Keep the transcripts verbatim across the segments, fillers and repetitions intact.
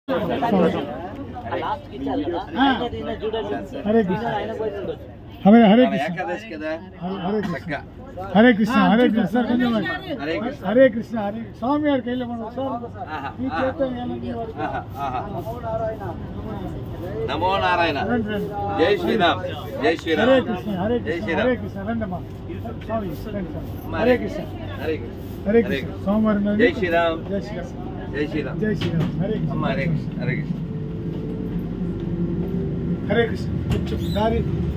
हरे कृष्ण हमें हरे कृष्ण हरे कृष्ण हरे कृष्ण सर हरे कृष्ण हरे स्वामी यार कह नमो नारायण जय श्री राम जय श्री राम हरे कृष्ण हरे कृष्ण हरे कृष्ण रंडमा हरे कृष्ण हरे कृष्ण हरे कृष्ण सोमवार जय श्री राम जय श्री राम जय श्री राम जय श्री राम हरे कृष्ण हरे कृष्ण हरे कृष्ण हरे कृष्ण दारी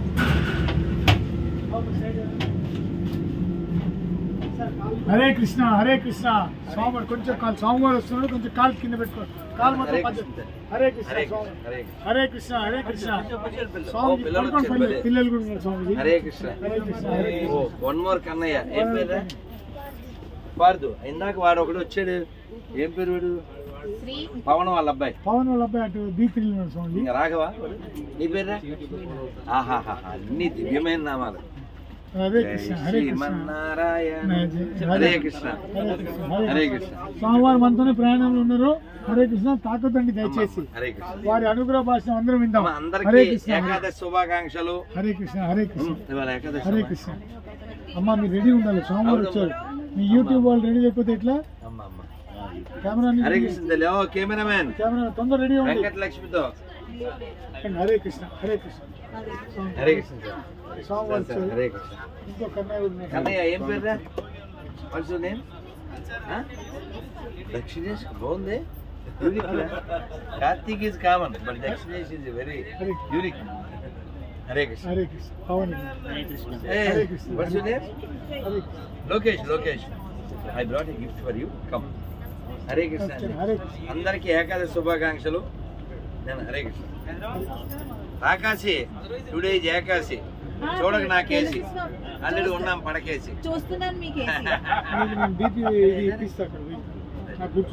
हरे कृष्ण हरे कृष्ण स्वामी కొంచెం కాల్ సోమవారం వస్తున్నాడు కొంచెం కాల్ కింద పెట్టుకో కాల్ మాత్రం పద్ధతి హరే కృష్ణ హరే కృష్ణ హరే కృష్ణ స్వామి పిల్లలు కూడా ఉన్నారు Swami Hare Krishna Hare Krishna oh one more Kannayya ఏం పేరు పార్దు ఇందాక వాడు ఒకడు వచ్చాడు ఏం పేరు వాడు పవన్ వాళ్ళ అబ్బాయి పవన్ వాళ్ళ అబ్బాయి అటు బీత్రీలు ఉన్నాడు స్వామి రాఘవ నీ పేరు ఆహాహా అన్ని దివ్యమైన నామాలు हरे कृष्ण हरे నారాయణ హరే కృష్ణ హరే కృష్ణ సోమవారం మనతోనే ప్రయాణంలో ఉన్నారు హరే కృష్ణ తాకతండి దయచేసి హరే కృష్ణ వారి అనుగ్రహ భాష అందరం విందాం అందరికీ ఏకాదశి శుభాకాంక్షలు హరే కృష్ణ హరే కృష్ణ ఇవాళ ఏకాదశి హరే కృష్ణ అమ్మ మీరు రెడీ ఉండాలి సోమవారం వచ్చారు మీ యూట్యూబ్ వాళ్ళు రెడీ లేకపోతే ఎట్లా అమ్మ అమ్మ కెమెరా హరే కృష్ణ తెలియ కెమెరామెన్ కెమెరా తొందర రెడీ ఉంది వెంకట లక్ష్మితో హరే కృష్ణ హరే కృష్ణ హరే కృష్ణ సోమవారం వచ్చారు హరే కృష్ణ ఇంకో కన్నయ్య ఉన్నారు కన్నయ్య ఏం పేరు వాట్స్ యువర్ నేమ్ దక్షిణేష్ బాగుంది unique Karthik is common but Dakshinesh is very unique Hare Krishna Hare Krishna Pavan Hare Krishna what's your name Hare Lokesh Lokesh I brought a gift for you come Hare Krishna Hare Krishna అందరికీ ఏకాదశి శుభాకాంక్షలు నేను హరే కృష్ణ రాకాశి టుడే ఇస్ ఏకాశి చూడక నాకేసి అల్లుడు ఉన్నాం పడకేసి చూస్తున్నాను మీకు బీపీ ఇప్పిస్తా అక్కడ నాకు గుర్తు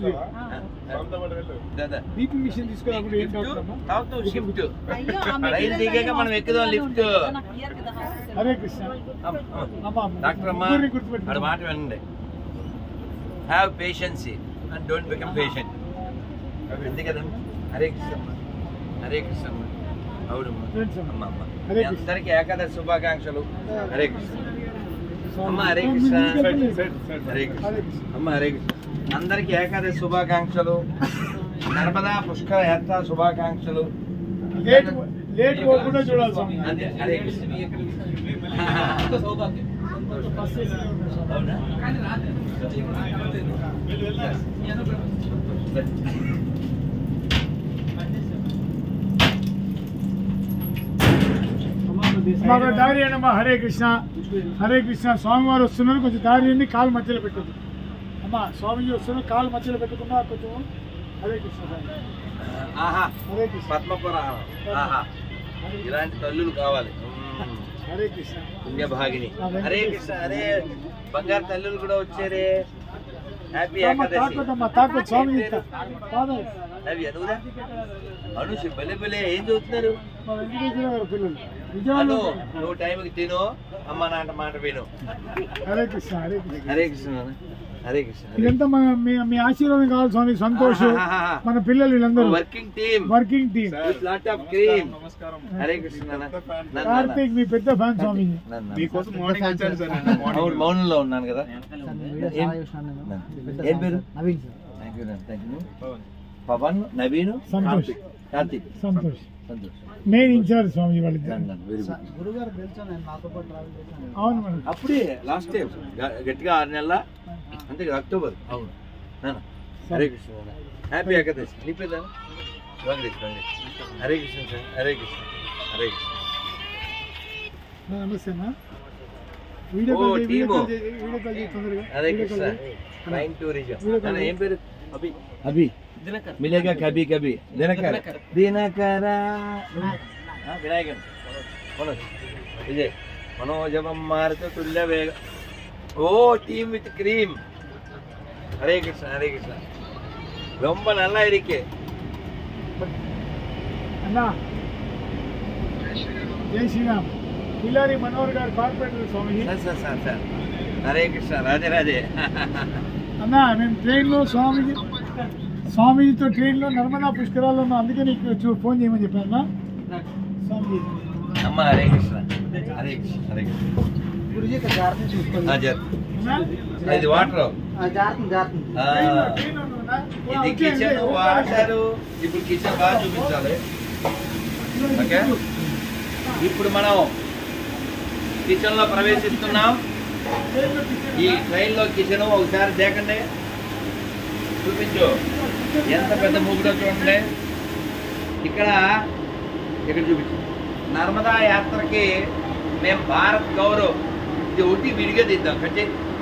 బీపీ మిషన్ తీసుకున్నప్పుడు ఏం డాక్టర్ షిఫ్ట్ రైలు దిగాక మనం ఎక్కుదాం లిఫ్ట్ హరే కృష్ణ డాక్టర్ అమ్మా వాడి మాట వినండి have patience and don't become patient అంతే కదండి హరే కృష్ణ హరే కృష్ణ అవునమ్మా అమ్మ అమ్మ అందరికి ఏకాదశి శుభాకాంక్షలు హరే కృష్ణ అమ్మ హరే కృష్ణ హరే కృష్ణ అమ్మ హరే కృష్ణ అందరికి ఏకాదశి శుభాకాంక్షలు నర్మదా పుష్కర యాత్ర శుభాకాంక్షలు లేట్ లేట్ పోకుండా చూడాలి స్వామి అంతే హరే కృష్ణ అవునా మాకు దారి అమ్మా హరే కృష్ణ హరే కృష్ణ స్వామివారు వస్తున్నారు కొంచెం దారి అండి కాలు మధ్యలో పెట్టదు అమ్మా స్వామిజీ వస్తున్నారు కాలు మధ్యలో పెట్టకుండా కొంచెం హరే కృష్ణ ఆహా హరే కృష్ణ పద్మపుర ఆహా ఇలాంటి తల్లులు కావాలి హరే కృష్ణ పుణ్యభాగిని హరే కృష్ణ అరే బంగారు తల్లులు కూడా వచ్చారే హ్యాపీ ఏకాదశి తాకొద్దమ్మా తాకొద్దు స్వామి అవి అనురా అనుషి బలే బలే ఏం చదువుతున్నారు మా వెంకటేశ్వర గారు పిల్లలు అను నువ్వు టైంకి తిను అమ్మ నాట మాట విను హరే కృష్ణ హరే కృష్ణ హరే కృష్ణ హరే కృష్ణ ఇదంతా మన మీ ఆశీర్వాదం కావాలి స్వామి సంతోష్ మన పిల్లలు వీళ్ళందరూ working team working team lot of cream Hare Krishna Karthik మీ పెద్ద ఫ్యాన్ స్వామి మౌనంలో ఉన్నాను కదా ఏం పేరు thank you thank you Pavan Naveen Santosh Karthik Santosh Santosh main incharge Swami వాళ్ళ వెరీ గుడ్ అవును మేడం అప్పుడే లాస్ట్ టైం గట్టిగా ఆరు నెలల అంతే కదా అక్టోబర్ అవును హరే కృష్ణ హ్యాపీ ఏకాదశి నీ పేరు వెంకటేష్ వెంకటేష్ హరే కృష్ణ సార్ హరే కృష్ణ హరే కృష్ణ నమస్తే అమ్మా వీడియో ఓ కాల్ టీము వీడియో కాల్ తొందరగా హరే కృష్ణ ట్రైన్ టూరిజం ఏం పేరు అభి అభి మిలేగా కభీ కభీ దినకర దినకర వినాయకన్ మనోజ్ విజయ్ మనోజవం మారుత తుల్య వేగ oh team with cream Hare Krishna Hare Krishna రొంబ నల్లా ఇరికే అన్నా జై శ్రీరామ్ పిల్లారి మనోహర్ గారు corporator Swami sir sir sir sir Hare Krishna రాజే రాజే అన్నా మేము ట్రైన్లో స్వామిజీ స్వామీజీతో ట్రైన్లో నర్మదా పుష్కరాల్లో ఉన్నా, అందుకే నీకు చూ ఫోన్ చేయమని చెప్పాను స్వామీజీ. అమ్మ హరే కృష్ణ హరే కృష్ణ హరే కృష్ణ. ఇది వాటర్, ఇది కిచెన్ వాటర్. ఇప్పుడు కిచెన్ బాగా చూపించాలి. ఓకే, ఇప్పుడు మనం కిచెన్ లో ప్రవేశిస్తున్నాం. ఈ ట్రైన్ లో కిచెన్ ఒకసారి దేకండి, చూపించు ఎంత పెద్ద మూగుడో చూడండి. ఇక్కడ ఇక్కడ చూపించు. నర్మదా యాత్రకి మేము భారత్ గౌరవ్ ఇది ఒకటి విడిగా తీద్దాం. కట్టే